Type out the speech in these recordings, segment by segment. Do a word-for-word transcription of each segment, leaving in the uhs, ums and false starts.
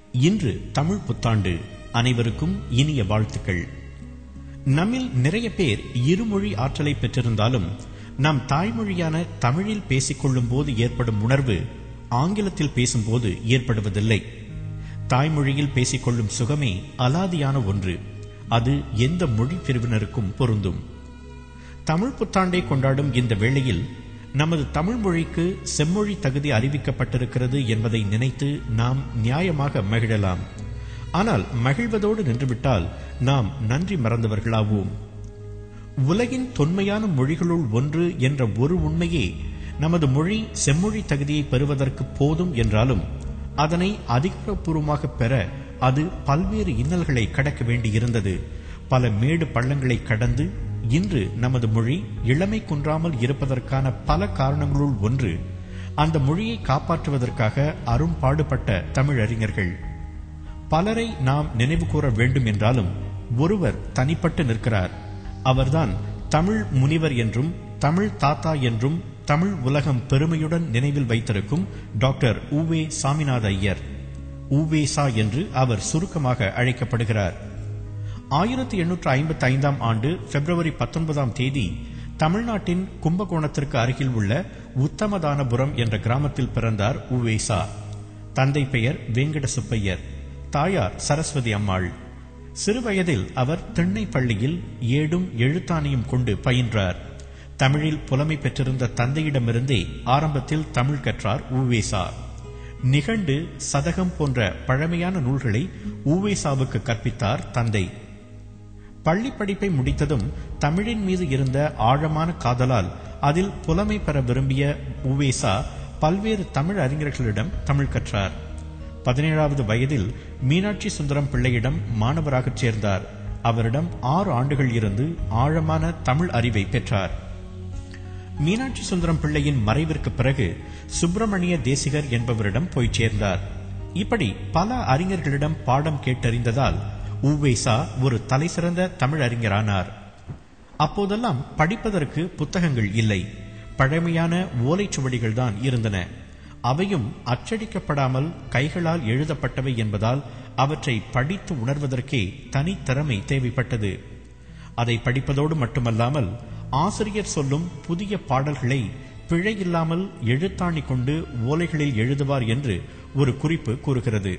இன்று தமிழ் புத்தாண்டு. அனைவருக்கும் இனிய வாழ்த்துக்கள். நம்மில் நிறைய பேர் இருமொழி ஆற்றலை பெற்றிருந்தாலும் நம் தாய்மொழியான தமிழில் பேசிக்கொள்ளும் போது ஏற்படும் உணர்வு ஆங்கிலத்தில் பேசும்போது ஏற்படுவதில்லை. தாய்மொழியில் பேசிக்கொள்ளும் சுகமே அலாதியான ஒன்று. அது எந்த மொழி பிரிவினருக்கும் பொருந்தும். தமிழ் புத்தாண்டை கொண்டாடும் இந்த வேளையில் நமது தமிழ் மொழிக்கு செம்மொழி தகுதி அறிவிக்கப்பட்டிருக்கிறது என்பதை நினைத்து நாம் நியாயமாக மகிழலாம். ஆனால் மகிழ்வதோடு நின்றுவிட்டால் நாம் நன்றி மறந்தவர்களாவோம். உலகின் தொன்மையான மொழிகளுள் ஒன்று என்ற ஒரு உண்மையே நமது மொழி செம்மொழி தகுதியை பெறுவதற்கு போதும் என்றாலும் அதனை அதிகாரப்பூர்வமாக பெற அது பல்வேறு இன்னல்களை கடக்க வேண்டியிருந்தது. பல மேடு பள்ளங்களை கடந்து இன்று நமது மொழி இளமை குன்றாமல் இருப்பதற்கான பல காரணங்களுள் ஒன்று அந்த மொழியை காப்பாற்றுவதற்காக அரும்பாடுபட்ட தமிழறிஞர்கள். பலரை நாம் நினைவு கூற வேண்டும் என்றாலும் ஒருவர் தனிப்பட்டு நிற்கிறார். அவர்தான் தமிழ் முனிவர் என்றும் தமிழ் தாத்தா என்றும் தமிழ் உலகம் பெருமையுடன் நினைவில் வைத்திருக்கும் டாக்டர் உவே சாமிநாத ஐயர். உவேசா என்று அவர் சுருக்கமாக அழைக்கப்படுகிறார். ஆயிரத்தி எண்ணூற்று ஐம்பத்தி ஐந்தாம் ஆண்டு பிப்ரவரி பத்தொன்பதாம் தேதி தமிழ்நாட்டின் கும்பகோணத்திற்கு அருகில் உள்ள உத்தமதானபுரம் என்ற கிராமத்தில் பிறந்தார் உவேசா. தந்தை பெயர் வெங்கட சுப்பையர், தாயார் சரஸ்வதி அம்மாள். சிறுவயதில் அவர் திண்ணை பள்ளியில் ஏடும் எழுத்தாணியும் கொண்டு பயின்றார். தமிழில் புலமை பெற்றிருந்த தந்தையிடமிருந்தே ஆரம்பத்தில் தமிழ் கற்றார் உவேசா. நிகண்டு, சதகம் போன்ற பழமையான நூல்களை உவேசாவுக்கு கற்பித்தார் தந்தை. பள்ளி படிப்பை முடித்ததும் தமிழின் மீது இருந்த ஆழமான காதலால் அதில் புலமை பெற விரும்பிய உவேசா பல்வேறு தமிழ் அறிஞர்களிடம் தமிழ் கற்றார். பதினேழாவது வயதில் மீனாட்சி சுந்தரம் பிள்ளையிடம் மாணவராக சேர்ந்தார். அவரிடம் ஆறு ஆண்டுகள் இருந்து ஆழமான தமிழ் அறிவை பெற்றார். மீனாட்சி சுந்தரம் பிள்ளையின் மறைவிற்கு பிறகு சுப்பிரமணிய தேசிகர் என்பவரிடம் போய் சேர்ந்தார். இப்படி பல அறிஞர்களிடம் பாடம் கேட்டறிந்ததால் உவேசா ஒரு தலைசிறந்த தமிழ் அறிஞரானார். அப்போதெல்லாம் படிப்பதற்கு புத்தகங்கள் இல்லை. பழமையான ஓலைச்சுவடிகள் தான் இருந்தன. அவையும் அச்சடிக்கப்படாமல் கைகளால் எழுதப்பட்டவை என்பதால் அவற்றை படித்து உணர்வதற்கே தனி திறமை தேவைப்பட்டது. அதை படிப்பதோடு மட்டுமல்லாமல் ஆசிரியர் சொல்லும் புதிய பாடல்களை பிழையில்லாமல் எழுத்தாணி கொண்டு ஓலைகளில் எழுதுவார் என்று ஒரு குறிப்பு கூறுகிறது.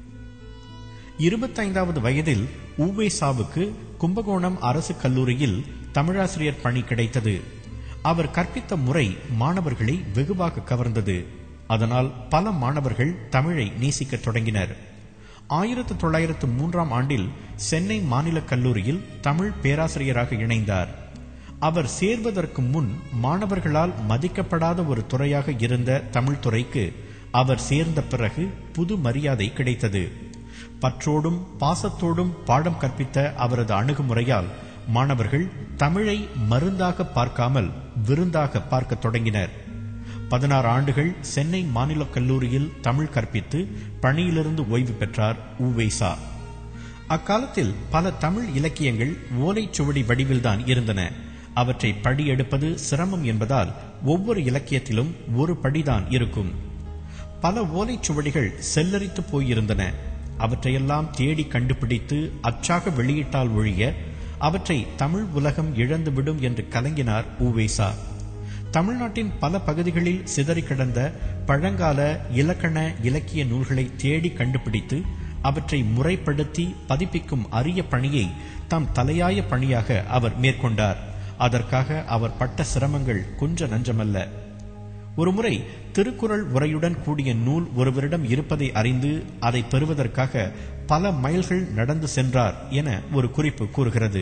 இருபத்தைந்தாவது வயதில் உவேசாவுக்கு கும்பகோணம் அரசு கல்லூரியில் தமிழாசிரியர் பணி கிடைத்தது. அவர் கற்பித்த முறை மாணவர்களை வெகுவாக கவர்ந்தது. அதனால் பல மாணவர்கள் தமிழை நேசிக்க தொடங்கினர். ஆயிரத்தி தொள்ளாயிரத்து மூன்றாம் ஆண்டில் சென்னை மாநில கல்லூரியில் தமிழ் பேராசிரியராக இணைந்தார். அவர் சேர்வதற்கு முன் மாணவர்களால் மதிக்கப்படாத ஒரு துறையாக இருந்த தமிழ் துறைக்கு அவர் சேர்ந்த பிறகு புது மரியாதை கிடைத்தது. பற்றோடும் பாசத்தோடும் பாடம் கற்பித்த அவரது அணுகுமுறையால் மாணவர்கள் தமிழை மருந்தாக பார்க்காமல் விருந்தாக பார்க்க தொடங்கினர். பதினாறு ஆண்டுகள் சென்னை மாநில கல்லூரியில் தமிழ் கற்பித்து பணியிலிருந்து ஓய்வு பெற்றார் உவேசா. அக்காலத்தில் பல தமிழ் இலக்கியங்கள் ஓலைச்சுவடி வடிவில்தான் இருந்தன. அவற்றை படி எடுப்பது சிரமம் என்பதால் ஒவ்வொரு இலக்கியத்திலும் ஒரு படிதான் இருக்கும். பல ஓலைச்சுவடிகள் செல்லரித்து போயிருந்தன. அவற்றையெல்லாம் தேடி கண்டுபிடித்து அச்சாக வெளியிட்டால் ஒழிய அவற்றை தமிழ் உலகம் இழந்துவிடும் என்று கலங்கினார் உவேசா. தமிழ்நாட்டின் பல பகுதிகளில் சிதறி கிடந்த பழங்கால இலக்கண இலக்கிய நூல்களை தேடி கண்டுபிடித்து அவற்றை முறைப்படுத்தி பதிப்பிக்கும் அரிய பணியை தம் தலையாய பணியாக அவர் மேற்கொண்டார். அதற்காக அவர் பட்ட சிரமங்கள் கொஞ்ச நஞ்சமல்ல. ஒருமுறை திருக்குறள் உரையுடன் கூடிய நூல் ஒருவரிடம் இருப்பதை அறிந்து அதை பெறுவதற்காக பல மைல்கள் நடந்து சென்றார் என ஒரு குறிப்பு கூறுகிறது.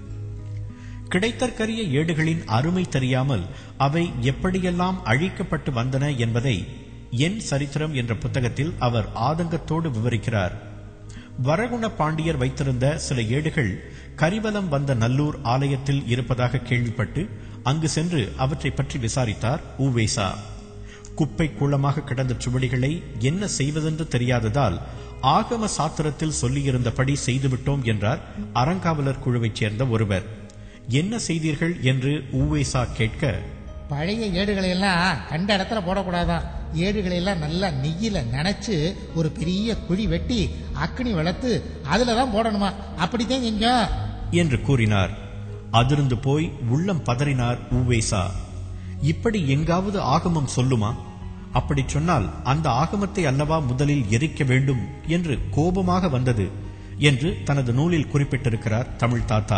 கிடைத்தற்கரிய ஏடுகளின் அருமை தெரியாமல் அவை எப்படியெல்லாம் அழிக்கப்பட்டு வந்தன என்பதை என் சரித்திரம் என்ற புத்தகத்தில் அவர் ஆதங்கத்தோடு விவரிக்கிறார். வரகுண பாண்டியர் வைத்திருந்த சில ஏடுகள் கரிவலம் வந்த நல்லூர் ஆலயத்தில் இருப்பதாக கேள்விப்பட்டு அங்கு சென்று அவற்றை பற்றி விசாரித்தார் உவேசா. குப்பை கூளமாக கிடந்த சுவடிகளை என்ன செய்வதென்று தெரியாததால் ஆகம சாத்திரத்தில் சொல்லியிருந்தபடி செய்துவிட்டோம் என்றார் அறங்காவலர் குழுவைச் சேர்ந்த ஒருவர். என்ன செய்தீர்கள் என்று உவேசா கேட்க, பழைய ஏடுகளை எல்லாம் கண்ட இடத்துல போடக்கூடாதான், ஏடுகளை எல்லாம் நல்லா நெய்யில நனைச்சு ஒரு பெரிய குழி வெட்டி அக்னி வளர்த்து அதுலதான் போடணுமா, அப்படித்தான் செஞ்சோம் என்று கூறினார். அதிர்ந்து போய் உள்ளம் பதறினார் உவேசா. இப்படி எங்காவது ஆகமம் சொல்லுமா? அப்படி சொன்னால் அந்த ஆகமத்தை அல்லவா முதலில் எரிக்க வேண்டும் என்று கோபமாக வந்தது என்று தனது நூலில் குறிப்பிட்டிருக்கிறார் தமிழ் தாத்தா.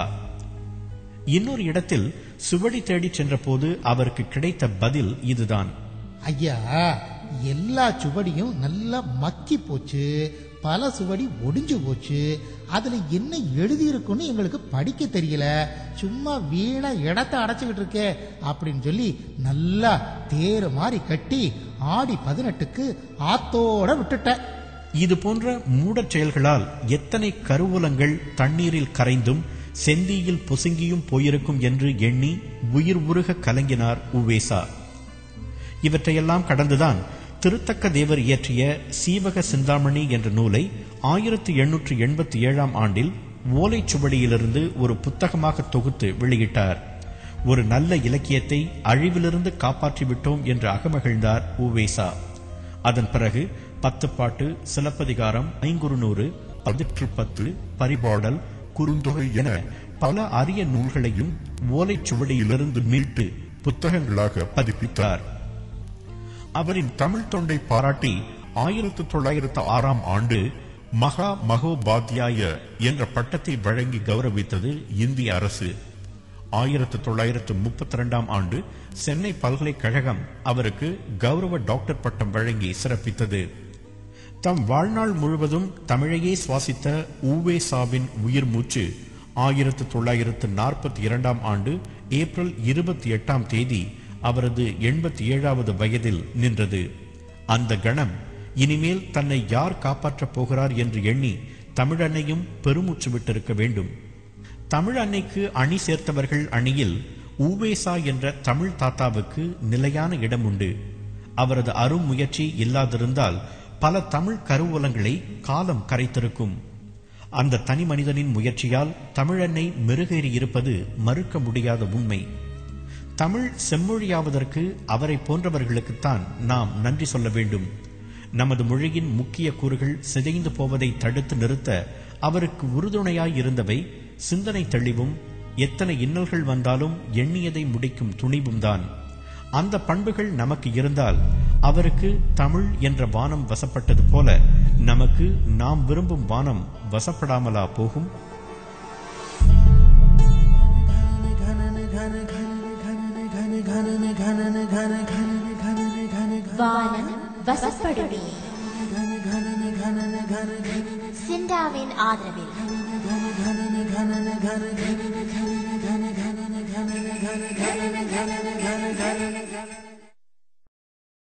இன்னொரு இடத்தில் சுவடி தேடி சென்ற போது அவருக்கு கிடைத்த பதில் இதுதான். ஐயா, எல்லா சுவடியும் நல்லா மக்கி போச்சு, பல சுவடி ஒடிஞ்சு போச்சு, அதுல என்ன எழுதி இருக்குன்னு எங்களுக்கு படிக்க தெரியல, சும்மா வீணா இடத்தை அடைச்சுக்கிட்டு இருக்கே அப்படின்னு சொல்லி நல்லா தேர் மாதிரி கட்டி ஆடி பதினெட்டுக்கு ஆத்தோட விட்டுட்ட. இது போன்ற மூடச் செயல்களால் எத்தனை கருவூலங்கள் தண்ணீரில் கரைந்தும் செந்தியில் பொசுங்கியும் போயிருக்கும் என்று எண்ணி உயிர் உருக கலங்கினார் உவேசா. இவற்றையெல்லாம் கடந்துதான் திருத்தக்க தேவர் இயற்றிய சீவக சிந்தாமணி என்ற நூலை ஆயிரத்தி எண்ணூற்று எண்பத்தி ஏழாம் ஆண்டில் ஓலைச்சுவடியிலிருந்து ஒரு புத்தகமாக தொகுத்து வெளியிட்டார். ஒரு நல்ல இலக்கியத்தை அழிவிலிருந்து காப்பாற்றிவிட்டோம் என்று அகமகிழ்ந்தார் உவேசா. அதன் பிறகு பத்து பாட்டு, சிலப்பதிகாரம், ஐங்குறுநூறு, பதிற்று பத்து, பரிபாடல், குறுந்தொகை என பல அரிய நூல்களையும் ஓலைச்சுவடியிலிருந்து மீட்டு புத்தகங்களாக பதிப்பித்தார். அவரின் தமிழ் தொண்டை பாராட்டி ஆயிரத்தி தொள்ளாயிரத்து ஆறாம் ஆண்டு மகா மகோபாத்தியாய என்ற பட்டத்தை வழங்கி கௌரவித்தது இந்திய அரசு. ஆயிரத்தி தொள்ளாயிரத்து முப்பத்தி இரண்டாம் ஆண்டு சென்னை பல்கலைக்கழகம் அவருக்கு கௌரவ டாக்டர் பட்டம் வழங்கி சிறப்பித்தது. தம் வாழ்நாள் முழுவதும் தமிழையே சுவாசித்த உவேசாவின் உயிர் மூச்சு ஆயிரத்தி தொள்ளாயிரத்து நாற்பத்தி இரண்டாம் ஆண்டு ஏப்ரல் இருபத்தி எட்டாம் தேதி அவரது எண்பத்தி ஏழாவது வயதில் நின்றது. அந்த கணம் இனிமேல் தன்னை யார் காப்பாற்றப் போகிறார் என்று எண்ணி தமிழன்னையும் பெருமூச்சு விட்டிருக்க வேண்டும். தமிழ் அன்னைக்கு அணி சேர்த்தவர்கள் அணியில் உவேசா என்ற தமிழ் தாத்தாவுக்கு நிலையான இடம் உண்டு. அவரது அரும் முயற்சி இல்லாதிருந்தால் பல தமிழ் கருவூலங்களை காலம் கரைத்திருக்கும். அந்த தனி மனிதனின் முயற்சியால் தமிழன்னை மெருகேறி இருப்பது மறுக்க முடியாத உண்மை. தமிழ் செம்மொழியாவதற்கு அவரை போன்றவர்களுக்குத்தான் நாம் நன்றி சொல்ல வேண்டும். நமது மொழியின் முக்கிய கூறுகள் சிதைந்து போவதை தடுத்து நிறுத்த அவருக்கு உறுதுணையாய் இருந்தவை சிந்தனை தெளிவும், எத்தனை இன்னல்கள் வந்தாலும் எண்ணியதை முடிக்கும் துணிவும் தான். அந்த பண்புகள் நமக்கு இருந்தால் அவருக்கு தமிழ் என்ற வானம் வசப்பட்டது போல நமக்கு நாம் விரும்பும் வானம் வசப்படாமலா போகும்? வானம் வசப்படுமே சிண்டாவின் ஆதரவில்.